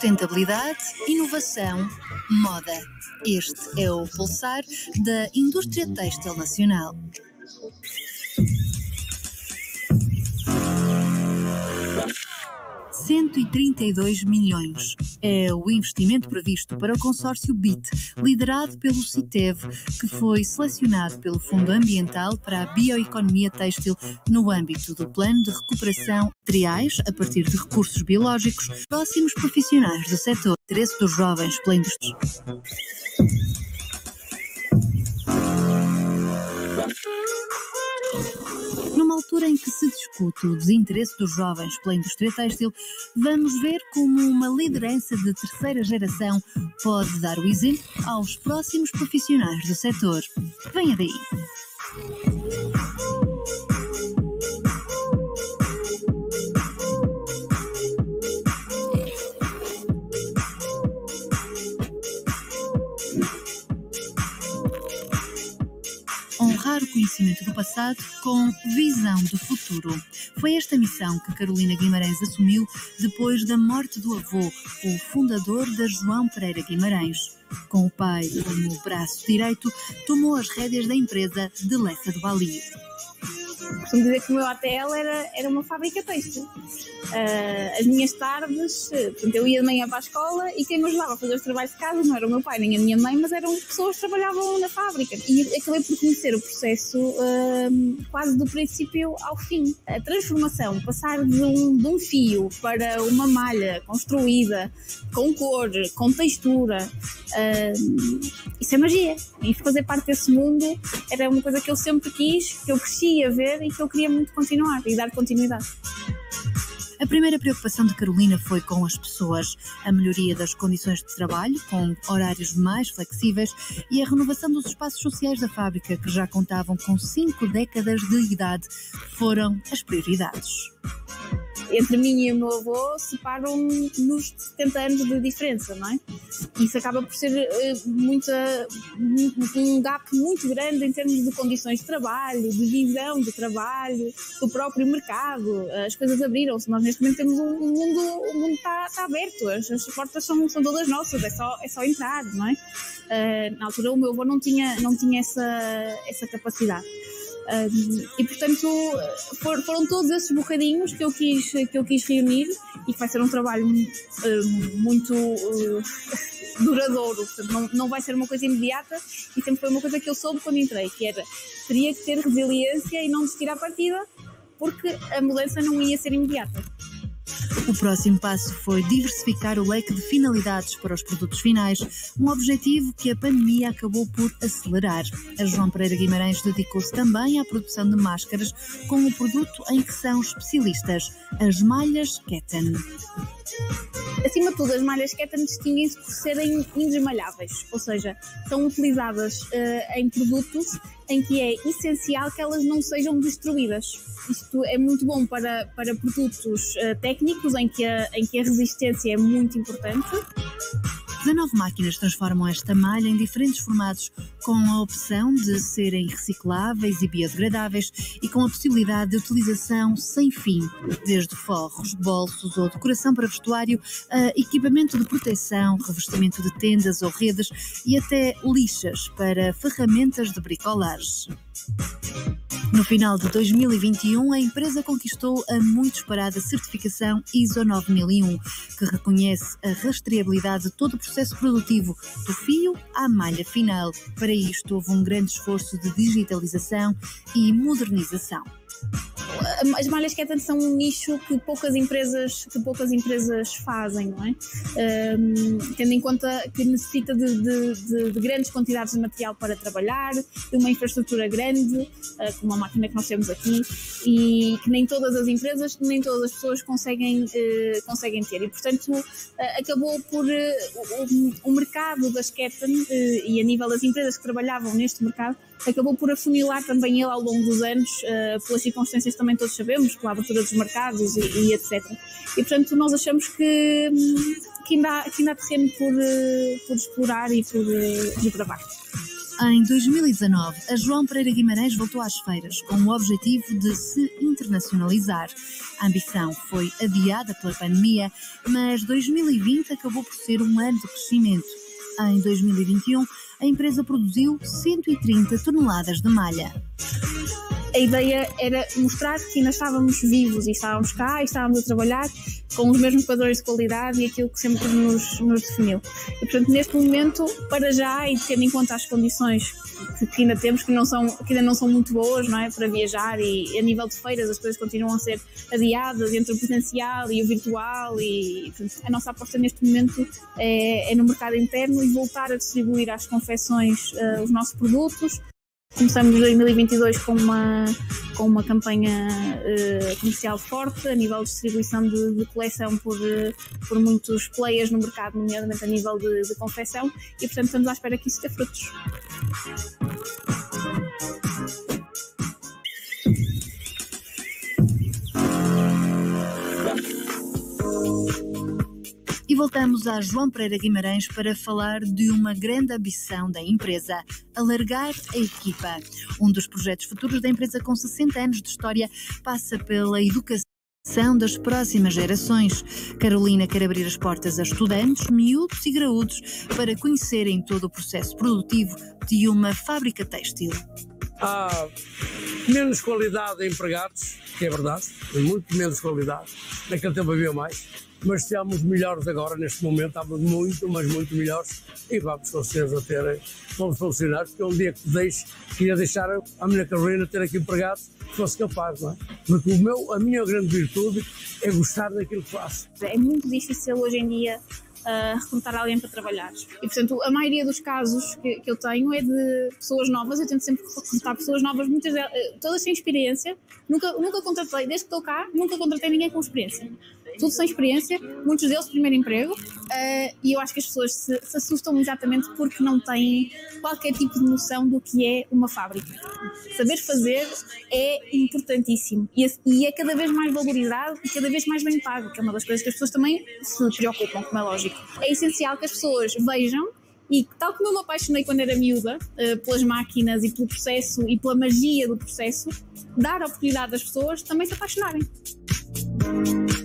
Sustentabilidade, inovação, moda. Este é o pulsar da indústria têxtil nacional. R$132 milhões é o investimento previsto para o consórcio BIT, liderado pelo CITEV, que foi selecionado pelo Fundo Ambiental para a Bioeconomia Têxtil no âmbito do Plano de Recuperação de Materiais a partir de recursos biológicos. Próximos profissionais do setor, interesse dos jovens pela indústria. Numa altura em que se discute o desinteresse dos jovens pela indústria têxtil, vamos ver como uma liderança de terceira geração pode dar o exemplo aos próximos profissionais do setor. Venha daí! Honrar o conhecimento do passado com visão do futuro. Foi esta missão que Carolina Guimarães assumiu depois da morte do avô, o fundador da João Pereira Guimarães. Com o pai como braço direito, tomou as rédeas da empresa de Lessa do Bali. Costumo dizer que o meu ATL era uma fábrica têxtil. As minhas tardes, portanto, eu ia de manhã para a escola e quem me ajudava a fazer os trabalhos de casa não era o meu pai nem a minha mãe, mas eram pessoas que trabalhavam na fábrica. E acabei por conhecer o processo quase do princípio ao fim. A transformação, passar de um fio para uma malha construída, com cor, com textura, isso é magia. E fazer parte desse mundo era uma coisa que eu sempre quis, que eu cresci a ver e que eu queria muito continuar e dar continuidade. A primeira preocupação de Carolina foi com as pessoas, a melhoria das condições de trabalho, com horários mais flexíveis e a renovação dos espaços sociais da fábrica, que já contavam com 5 décadas de idade, foram as prioridades. Entre mim e o meu avô separam-nos 70 anos de diferença, não é? Isso acaba por ser um gap muito grande em termos de condições de trabalho, de visão de trabalho, do próprio mercado. As coisas abriram-se. Nós neste momento temos o mundo está aberto, as portas são todas nossas, é só entrar, não é? Na altura o meu avô não tinha essa capacidade. E portanto foram todos esses bocadinhos que eu quis reunir e que vai ser um trabalho muito duradouro. Portanto, não vai ser uma coisa imediata e sempre foi uma coisa que eu soube quando entrei, que era, teria que ter resiliência e não desistir à partida, porque a mudança não ia ser imediata. O próximo passo foi diversificar o leque de finalidades para os produtos finais, um objetivo que a pandemia acabou por acelerar. A João Pereira Guimarães dedicou-se também à produção de máscaras com o produto em que são especialistas, as malhas Ketten. Acima de tudo, as malhas Ketten distinguem-se por serem indesmalháveis, ou seja, são utilizadas em produtos em que é essencial que elas não sejam destruídas. Isto é muito bom para produtos técnicos em que a resistência é muito importante. 19 máquinas transformam esta malha em diferentes formatos, com a opção de serem recicláveis e biodegradáveis e com a possibilidade de utilização sem fim, desde forros, bolsos ou decoração para vestuário, a equipamento de proteção, revestimento de tendas ou redes e até lixas para ferramentas de bricolagem. No final de 2021, a empresa conquistou a muito esperada certificação ISO 9001, que reconhece a rastreabilidade de todo o processo produtivo, do fio à malha final. Para isto, houve um grande esforço de digitalização e modernização. As malhas Ketten são um nicho que poucas empresas fazem, não é? Tendo em conta que necessita de grandes quantidades de material para trabalhar, de uma infraestrutura grande, como a máquina que nós temos aqui, e que nem todas as empresas, nem todas as pessoas conseguem ter. E, portanto, acabou por o mercado das Ketten, e a nível das empresas que trabalhavam neste mercado, acabou por afunilar também ele ao longo dos anos, pelas circunstâncias também todos sabemos, pela abertura dos mercados e etc. E portanto nós achamos que ainda há terreno por explorar e por desbravar. Em 2019, a João Pereira Guimarães voltou às feiras com o objetivo de se internacionalizar. A ambição foi adiada pela pandemia, mas 2020 acabou por ser um ano de crescimento. Em 2021, a empresa produziu 130 toneladas de malha. A ideia era mostrar que ainda estávamos vivos e estávamos cá e estávamos a trabalhar com os mesmos padrões de qualidade e aquilo que sempre nos definiu. E, portanto, neste momento, para já, e tendo em conta as condições que ainda temos, que ainda não são muito boas, não é, para viajar, e a nível de feiras as coisas continuam a ser adiadas entre o presencial e o virtual, e portanto, a nossa aposta neste momento é no mercado interno e voltar a distribuir às confecções os nossos produtos. Começamos 2022 com uma campanha comercial forte a nível de distribuição de coleção por muitos players no mercado, nomeadamente a nível de confecção, e portanto estamos à espera que isso dê frutos. E voltamos a João Pereira Guimarães para falar de uma grande ambição da empresa: alargar a equipa. Um dos projetos futuros da empresa, com 60 anos de história, passa pela educação das próximas gerações. Carolina quer abrir as portas a estudantes, miúdos e graúdos, para conhecerem todo o processo produtivo de uma fábrica têxtil. Há menos qualidade de empregados, que é verdade, muito menos qualidade. Naquele tempo havia mais. Mas estamos melhores agora, neste momento, estamos muito, mas muito melhores, e vamos com certeza ter bons funcionários, porque um dia que queria deixar a minha Carolina ter aqui empregados que fosse capaz, não é? Porque a minha grande virtude é gostar daquilo que faço. É muito difícil hoje em dia recrutar alguém para trabalhar. E, portanto, a maioria dos casos que eu tenho é de pessoas novas. Eu tento sempre recrutar pessoas novas, muitas delas, todas sem experiência. Nunca contratei, desde que estou cá, nunca contratei ninguém com experiência. Tudo sem experiência, muitos deles primeiro emprego, e eu acho que as pessoas se assustam exatamente porque não têm qualquer tipo de noção do que é uma fábrica. Saber fazer é importantíssimo e é cada vez mais valorizado e cada vez mais bem pago, que é uma das coisas que as pessoas também se preocupam, como é lógico. É essencial que as pessoas vejam, e tal como eu me apaixonei quando era miúda pelas máquinas e pelo processo e pela magia do processo, dar a oportunidade das pessoas também se apaixonarem.